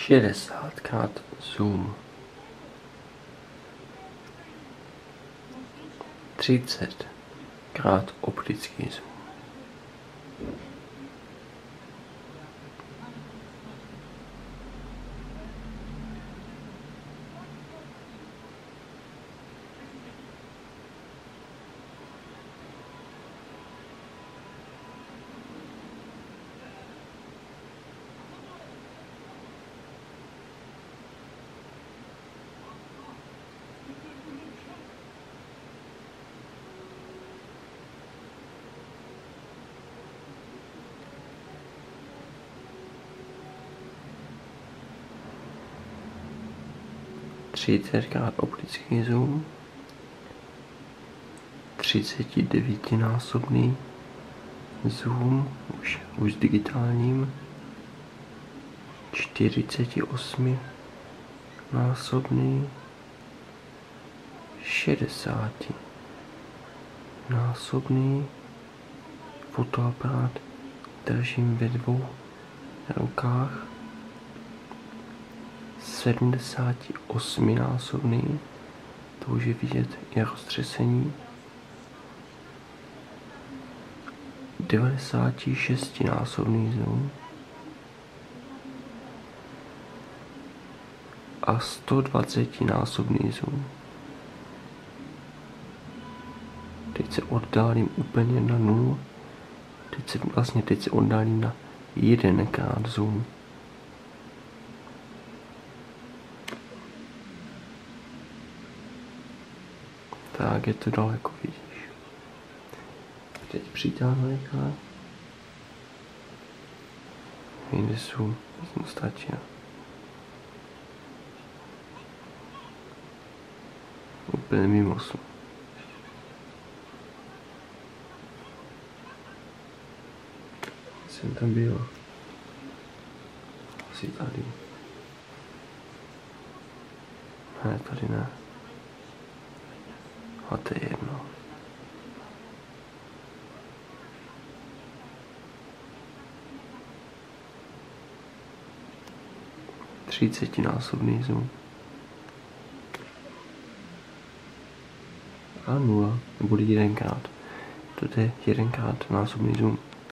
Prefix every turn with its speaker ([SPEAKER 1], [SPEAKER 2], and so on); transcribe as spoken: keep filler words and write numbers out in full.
[SPEAKER 1] šedesátkrát zoom, třicetkrát optický zoom, třicetkrát optický zoom, třicetidevítinásobný zoom, už, už s digitálním, čtyřicetiosminásobný, šedesátinásobný fotoaparát držím ve dvou rukách, sedmdesátiosemnásobný, to už je vidět i roztřesení, devadesátišestinásobný zoom a stodvacetinásobný zoom. Teď se oddálím úplně na nulu, teď se vlastně teď se oddálím na jedenkrát zoom. Tak je to daleko, vidíš. Teď přitáhnu rychle. Jde zoom, to stačí. Úplně mimo jsou. Jsem tam byl. Asi tady. Ne, tady ne. A to je jedno. třicetinásobný zoom. A nula, nebo jedenkrát. To je jedenkrát násobný zoom.